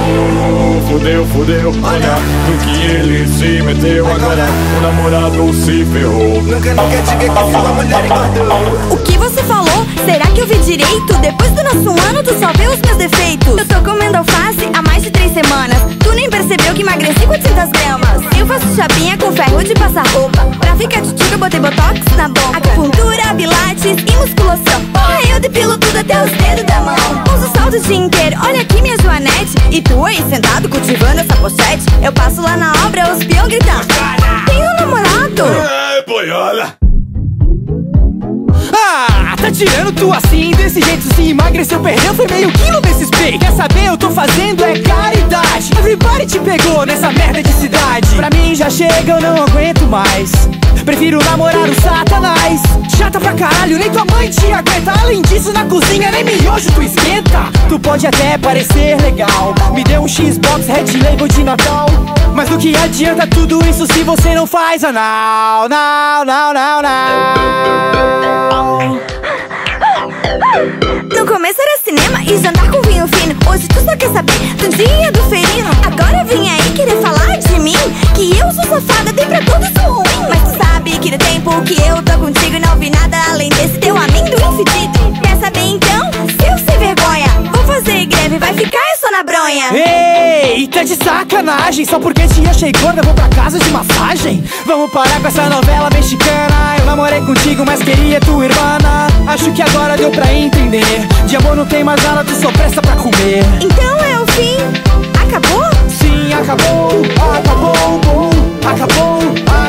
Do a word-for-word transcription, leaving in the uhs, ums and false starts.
Fudeu, fudeu, olha no que ele se meteu. Agora o namorado se ferrou. Nunca, nunca te ver com sua mulher engordou. O que você falou? Será que eu vi direito? Depois do nosso ano tu só vê os meus defeitos. Eu tô comendo alface há mais de três semanas. Tu nem percebeu que emagreci quatrocentas gramas. Eu faço chapinha com ferro de passar roupa. Pra ficar titiga eu botei botox na boca. Acupuntura, pilates e musculação. Porra, eu depilo tudo até os dedos da mão. Uso salto o dia inteiro, olha aqui minha joanete. E tu aí sentado cultivando essa pochete. Eu passo lá na obra, os peão gritando: tem um namorado? Ai, boiola. Ah, tá tirando tu assim, desse jeito sim. Emagreceu, perdeu, foi meio quilo desses peitos. Quer saber, eu tô fazendo é caridade. Everybody te pegou nessa merda de cidade. Pra mim já chega, eu não aguento mais. Prefiro namorar o satanás. Chata pra caralho, nem tua mãe te aguenta. Além disso, na cozinha nem miojo tu esquenta. Tu pode até parecer legal, me deu um Xbox Red Label de Natal. Mas do que adianta tudo isso se você não faz anal? Não, não, não, não. No começo era cinema e jantar com vinho fino. Hoje tu só quer saber do dia do ferino. Agora vem aí querer falar de mim, que eu sou safada, tem pra todos o ruim. Mas tu sabe que no tempo que eu tô contigo não vi nada além desse teu amendoim fedido. Quer saber então? Seu sem vergonha, vou fazer greve, vai ficar só na bronha. Ei, tá de sacanagem. Só porque te achei gorda, vou pra casa de massagem. Vamos parar com essa novela mexicana. Eu namorei contigo, mas queria tua irmã. Acho que agora deu pra entender. De amor não tem mais nada, tu só presta pra comer. Então é o fim? Acabou? Sim, acabou, acabou, acabou, acabou.